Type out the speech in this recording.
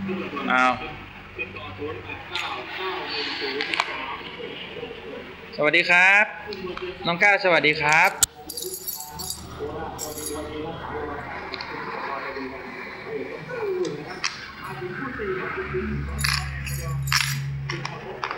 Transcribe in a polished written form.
อ้าวสวัสดีครับน้องก้าวสวัสดีครับ